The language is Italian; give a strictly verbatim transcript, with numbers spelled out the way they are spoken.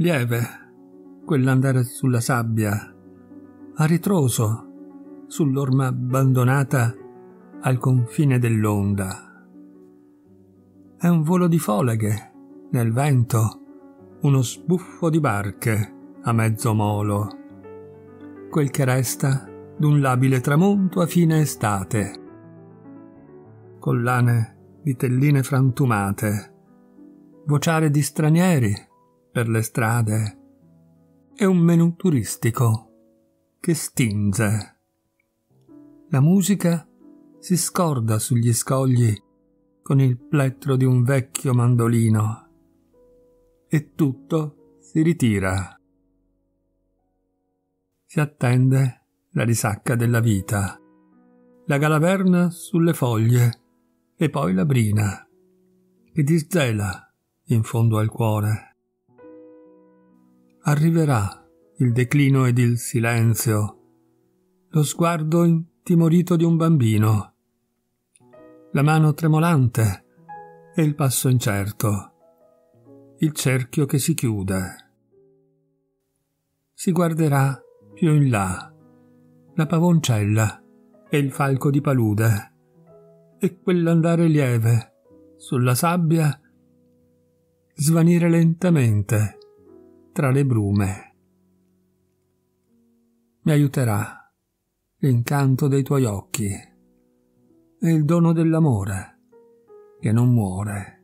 lieve, quell'andare sulla sabbia, a ritroso, sull'orma abbandonata al confine dell'onda. È un volo di foleghe, nel vento, uno sbuffo di barche a mezzo molo, quel che resta d'un labile tramonto a fine estate, collane di telline frantumate, vociare di stranieri per le strade e un menù turistico che stinge. La musica si scorda sugli scogli con il plettro di un vecchio mandolino e tutto si ritira. Si attende la risacca della vita, la galaverna sulle foglie e poi la brina che disgela in fondo al cuore. Arriverà il declino ed il silenzio, lo sguardo intimorito di un bambino, la mano tremolante e il passo incerto, il cerchio che si chiude. Si guarderà più in là la pavoncella e il falco di palude e quell'andare lieve sulla sabbia svanire lentamente tra le brume. Mi aiuterà l'incanto dei tuoi occhi e il dono dell'amore che non muore.